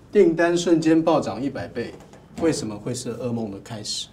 订单瞬间暴涨100倍，为什么会是噩梦的开始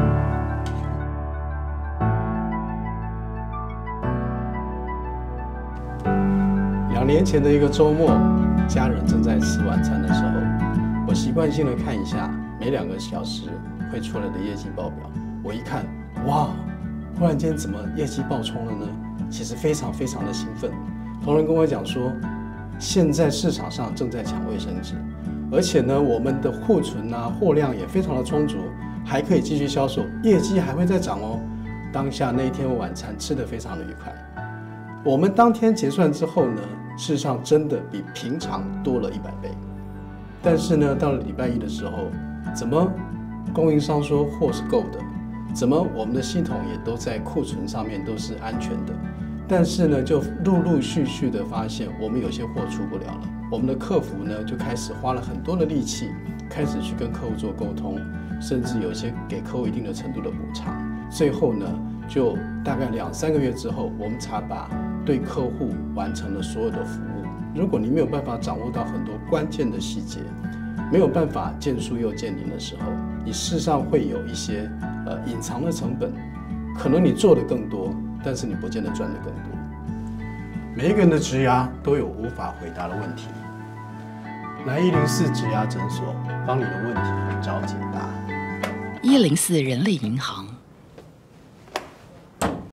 ？2年前的一个周末，家人正在吃晚餐的时候，我习惯性的看一下每2个小时会出来的业绩报表。我一看，哇，忽然间怎么业绩爆冲了呢？其实非常的兴奋。同仁跟我讲说，现在市场上正在抢卫生纸，而且呢，我们的库存货量也非常的充足，还可以继续销售，业绩还会再涨哦。当下那一天晚餐吃得非常的愉快。我们当天结算之后呢，事实上真的比平常多了100倍。但是呢，到了礼拜一的时候，怎么供应商说货是够的？怎么我们的系统也都在库存上面都是安全的？但是呢，就陆续的发现，我们有些货出不了了。我们的客服呢，就开始花了很多的力气，开始去跟客户做沟通，甚至有些给客户一定的程度的补偿。最后呢，就大概2、3个月之后，我们才把对客户完成了所有的服务。如果你没有办法掌握到很多关键的细节，没有办法见树又见林的时候，你事实上会有一些隐藏的成本，可能你做的更多，但是你不见得赚的更多。每一个人的职涯都有无法回答的问题，来104职涯诊所，帮你的问题找解答。 104人力银行。